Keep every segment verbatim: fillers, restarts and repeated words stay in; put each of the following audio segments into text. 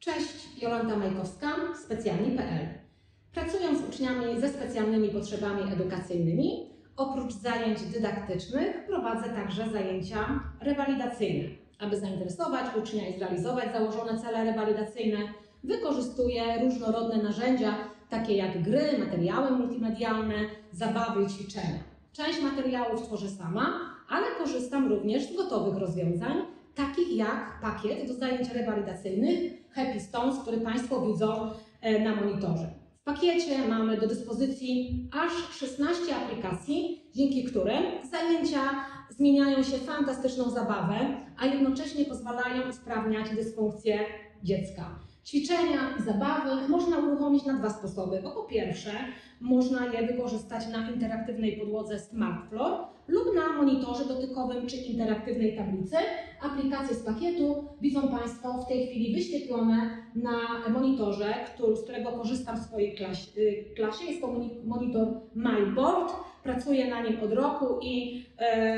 Cześć, Jolanta Majkowska, specjalni kropka p l. Pracując z uczniami ze specjalnymi potrzebami edukacyjnymi, oprócz zajęć dydaktycznych prowadzę także zajęcia rewalidacyjne. Aby zainteresować ucznia i zrealizować założone cele rewalidacyjne, wykorzystuję różnorodne narzędzia, takie jak gry, materiały multimedialne, zabawy i ćwiczenia. Część materiałów tworzę sama, ale korzystam również z gotowych rozwiązań, takich jak pakiet do zajęć rewalidacyjnych Happy Stones, który Państwo widzą na monitorze. W pakiecie mamy do dyspozycji aż szesnaście aplikacji, dzięki którym zajęcia zmieniają się w fantastyczną zabawę, a jednocześnie pozwalają usprawniać dysfunkcję dziecka. Ćwiczenia i zabawy można uruchomić na dwa sposoby, bo po pierwsze można je wykorzystać na interaktywnej podłodze SmartFloor lub na monitorze dotykowym czy interaktywnej tablicy. Aplikacje z pakietu widzą Państwo w tej chwili wyświetlone na monitorze, który, z którego korzystam w swojej klasie. klasie. Jest to monitor MyBoard. Pracuję na nim od roku i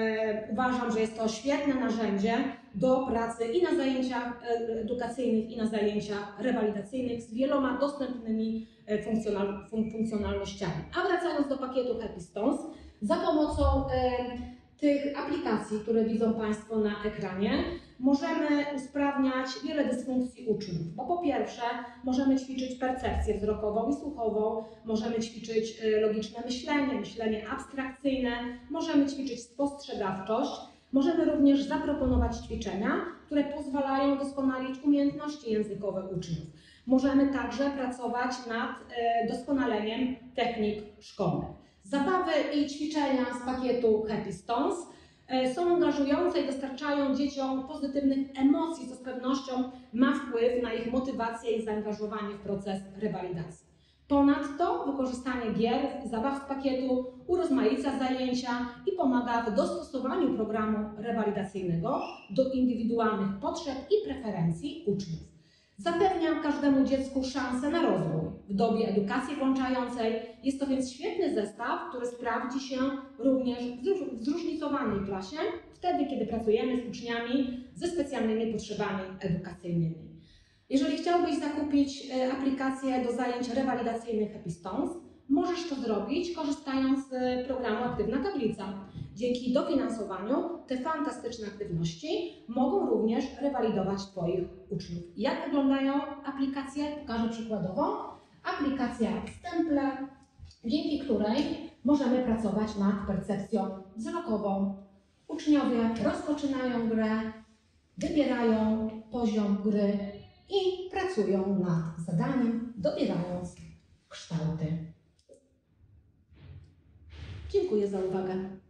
e, uważam, że jest to świetne narzędzie do pracy i na zajęciach edukacyjnych, i na zajęciach rewalidacyjnych z wieloma dostępnymi funkcjonal, fun, funkcjonalnościami. A wracając do pakietu Happy Stones, za pomocą e, tych aplikacji, które widzą Państwo na ekranie, możemy usprawniać wiele dysfunkcji uczniów, bo po pierwsze możemy ćwiczyć percepcję wzrokową i słuchową, możemy ćwiczyć logiczne myślenie, myślenie abstrakcyjne, możemy ćwiczyć spostrzegawczość, możemy również zaproponować ćwiczenia, które pozwalają doskonalić umiejętności językowe uczniów. Możemy także pracować nad doskonaleniem technik szkolnych. Zabawy i ćwiczenia z pakietu Happy Stones są angażujące i dostarczają dzieciom pozytywnych emocji, co z pewnością ma wpływ na ich motywację i zaangażowanie w proces rewalidacji. Ponadto wykorzystanie gier i zabaw z pakietu urozmaica zajęcia i pomaga w dostosowaniu programu rewalidacyjnego do indywidualnych potrzeb i preferencji uczniów. Zapewnia każdemu dziecku szansę na rozwój w dobie edukacji włączającej. Jest to więc świetny zestaw, który sprawdzi się również w zróżnicowanej klasie, wtedy kiedy pracujemy z uczniami ze specjalnymi potrzebami edukacyjnymi. Jeżeli chciałbyś zakupić aplikację do zajęć rewalidacyjnych Happy Stones, możesz to zrobić korzystając z programu Aktywna Tablica. Dzięki dofinansowaniu te fantastyczne aktywności mogą również rewalidować Twoich uczniów. Jak wyglądają aplikacje? Pokażę przykładowo. Aplikacja Stemple, dzięki której możemy pracować nad percepcją wzrokową. Uczniowie rozpoczynają grę, wybierają poziom gry i pracują nad zadaniem, dobierając kształty. Dziękuję za uwagę.